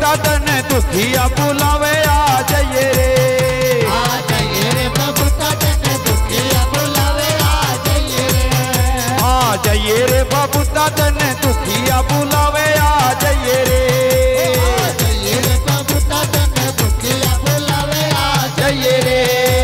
बबूता तन दुखिया बुलावे आ जाइए रे, आ जाइए रे बबूता तन दुखिया बुलावे आ जाइए रे, आ जाइए रे बबूता तन दुखिया बुलावे आ जाइए रे, आ जाइए रे बबूता तन दुखिया बुलावे आ जाइए रे।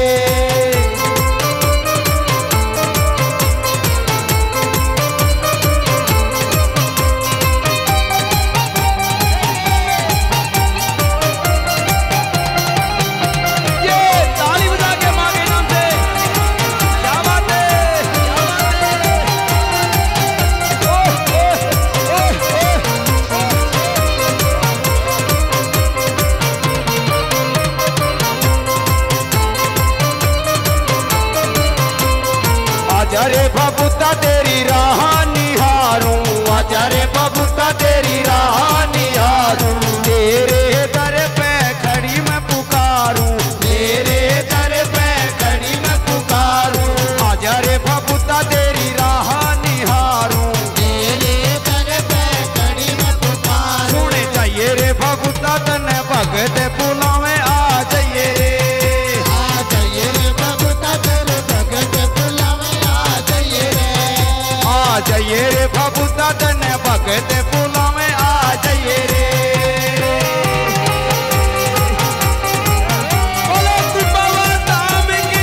आजा रे बबूता तेरी राह निहारूं, आजा रे बबूता तेरी राह निहारूं, तेरे दर पे खड़ी मैं पुकारूं, तेरे दर पे खड़ी मैं पुकारूं, आजा रे बबूता तेरी राह निहारूं, तेरे दर पे खड़ी मैं पुकारूं, सुने चाहिए रे बबूता तने भगत बुलावे आ जाइए रे, आ जाइए रे बबूता तेरे भगत बुलावे आ जाइए रे, आ जाइए रे बबूता तने भगत बुलावे आ जाइए रे। बोलो बाबा धाम की।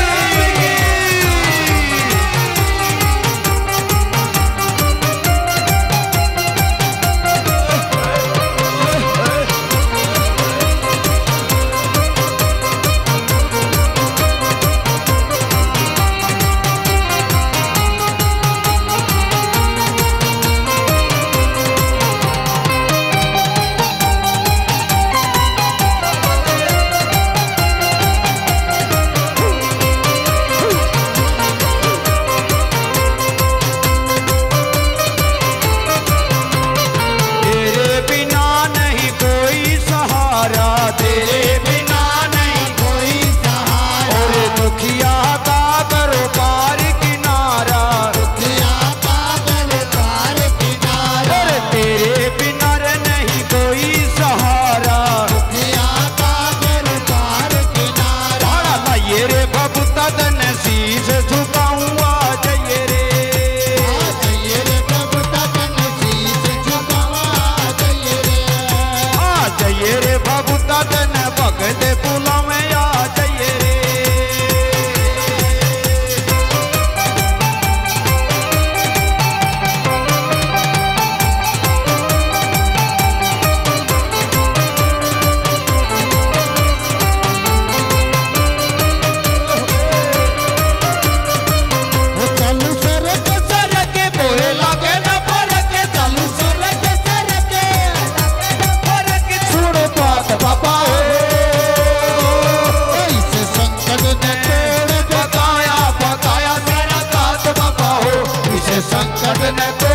तेरे बिना नहीं कोई सहारा, तेरे बिना नहीं कोई सहारा, और दुखिया का करो पार किनारा, दुखिया का पार किनारा, और तेरे बिना नहीं कोई सहारा, दुखिया का पार किनारा, भाड़ा लाइए रे बबूता तन शीश झुकाऊं आ जाइए रे, आ जाइए रे बबूता तन शीश झुकावा आ जाइए रे, आ जाइए रे बबूता तन भगत बुलावे आ जाइए रे। चालू सरक सरक बोले लागे न फरक, चालू सरक सरक फरक, सुनो बात बाबा हो, इस संकट ने तोड़ पकाया पकाया तेरा दात बाबा हो, इसे संकट ने